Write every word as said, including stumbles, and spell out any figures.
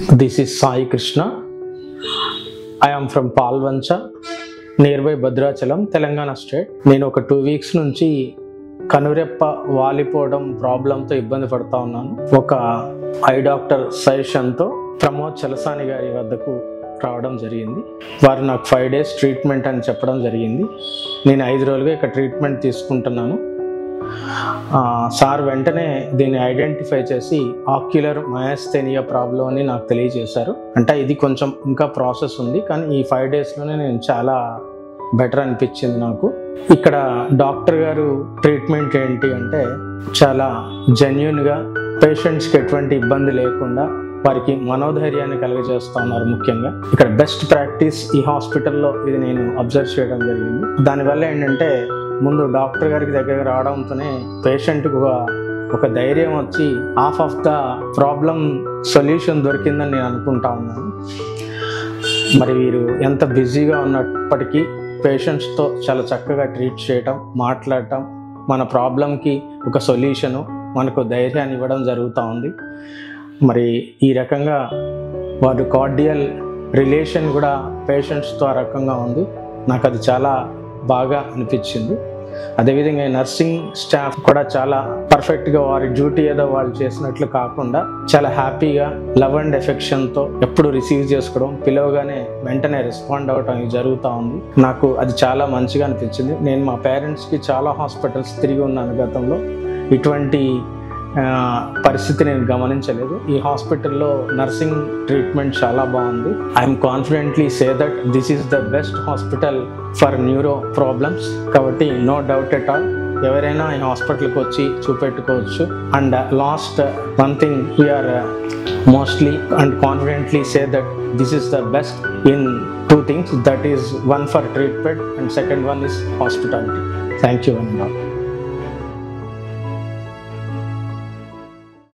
This is Sai Krishna. I am from Palvancha, nearby Bhadrachalam, Telangana state. నేను ఒక two weeks నుంచి కనురెప్ప వాలిపోవడం ప్రాబ్లంతో ఇబ్బంది పడుతూ ఉన్నాను. ఒక ఐ డాక్టర్ సజెషన్తో ప్రమోద్ చలసాని గారి వద్దకు రావడం జరిగింది. వారు నాకు ఫైవ్ డేస్ ట్రీట్మెంట్ అని చెప్పడం జరిగింది. నేను ఐదు రోజులుగా ఇక్కడ ట్రీట్మెంట్ తీసుకుంటున్నాను. సార్ వెంటనే దీన్ని ఐడెంటిఫై చేసి ఆక్యులర్ మయాస్థెనియా ప్రాబ్లం అని నాకు తెలియజేశారు. అంటే ఇది కొంచెం ఇంకా ప్రాసెస్ ఉంది, కానీ ఈ ఫైవ్ డేస్లోనే నేను చాలా బెటర్ అనిపించింది నాకు. ఇక్కడ డాక్టర్ గారు ట్రీట్మెంట్ ఏంటి అంటే చాలా జెన్యున్గా పేషెంట్స్కి ఎటువంటి ఇబ్బంది లేకుండా వారికి మనోధైర్యాన్ని కలుగజేస్తూ ఉన్నారు. ముఖ్యంగా ఇక్కడ బెస్ట్ ప్రాక్టీస్ ఈ హాస్పిటల్లో ఇది నేను అబ్జర్వ్ చేయడం జరిగింది. దానివల్ల ఏంటంటే ముందు డాక్టర్ గారికి దగ్గర రావడంతోనే పేషెంట్కు ఒక ధైర్యం వచ్చి half of the problem solution దొరికిందని నేను అనుకుంటా ఉన్నాను. మరి వీరు ఎంత బిజీగా ఉన్నప్పటికీ పేషెంట్స్తో చాలా చక్కగా ట్రీట్ చేయటం, మాట్లాడటం, మన ప్రాబ్లంకి ఒక సొల్యూషను, మనకు ధైర్యాన్ని ఇవ్వడం జరుగుతూ ఉంది. మరి ఈ రకంగా వారి కార్డియల్ రిలేషన్ కూడా పేషెంట్స్తో ఆ రకంగా ఉంది. నాకు అది చాలా బాగా అనిపించింది. అదేవిధంగా నర్సింగ్ స్టాఫ్ కూడా చాలా పర్ఫెక్ట్గా వారి డ్యూటీ ఏదో వాళ్ళు చేసినట్లు కాకుండా చాలా హ్యాపీగా లవ్ అండ్ ఎఫెక్షన్తో ఎప్పుడు రిసీవ్ చేసుకోవడం, పిలవగానే వెంటనే రెస్పాండ్ అవ్వడం జరుగుతూ ఉంది. నాకు అది చాలా మంచిగా అనిపించింది. నేను మా పేరెంట్స్కి చాలా హాస్పిటల్స్ తిరిగి ఉన్నాను గతంలో. ఇటువంటి పరిస్థితి నేను గమనించలేదు. ఈ హాస్పిటల్లో నర్సింగ్ ట్రీట్మెంట్ చాలా బాగుంది. I'm confidently say that this is the best hospital for neuro problems. కాబట్టి నో డౌట్ ఎట్ ఆల్ ఎవరైనా ఈ హాస్పిటల్కి వచ్చి చూపెట్టుకోవచ్చు. And last one thing we are mostly and confidently say that this is the best in two things, that is one for treatment and second one is hospitality. Thank you and all.